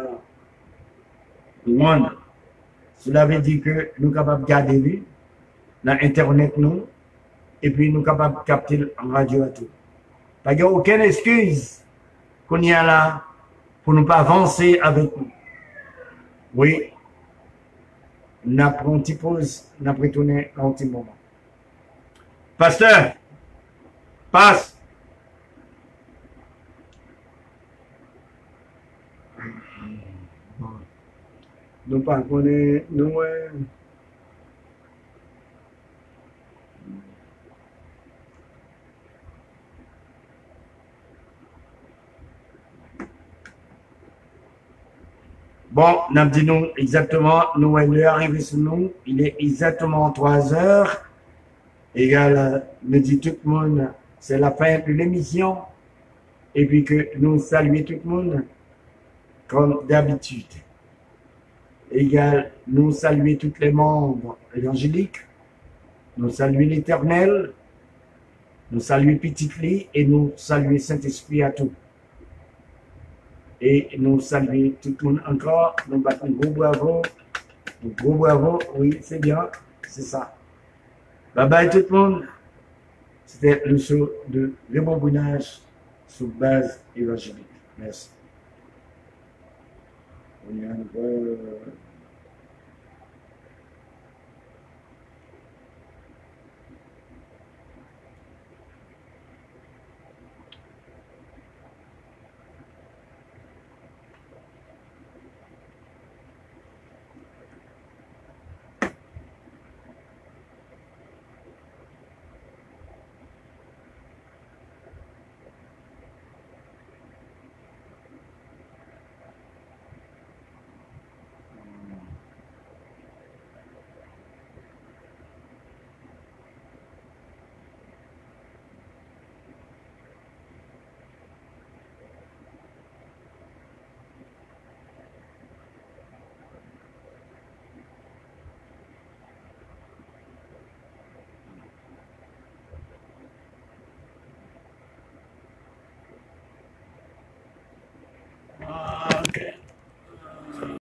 A: one. Cela veut dire que nous sommes capables de garder lui, dans Internet nous, et puis nous sommes capables de capter en radio à tout. Il n'y a aucune excuse qu'on y a là pour ne pas avancer avec nous. Oui, n'a pris une petite pause, n'a pris tourner un petit moment. Pasteur, passe. Nous pas connaître, nous, euh, bon, n'a dit nous exactement, nous, elle est arrivée sur nous, il est exactement trois heures, égal, euh, me dit tout le monde, c'est la fin de l'émission, et puis que nous saluons tout le monde, comme d'habitude. Égal, nous saluons tous les membres évangéliques, nous saluons l'Éternel, nous saluons Petite Lee et nous saluons Saint-Esprit à tout. Et nous saluons tout le monde encore, nous battons gros bravo, gros bravo, oui, c'est bien, c'est ça. Bye bye tout le monde. C'était le show de rebobinage sous base évangélique. Merci. On y a une, euh, Ah, ok.